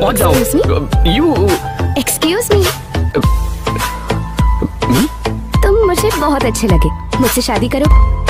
पहुंच जाऊं। You excuse me, तुम मुझे बहुत अच्छे लगे, मुझसे शादी करो।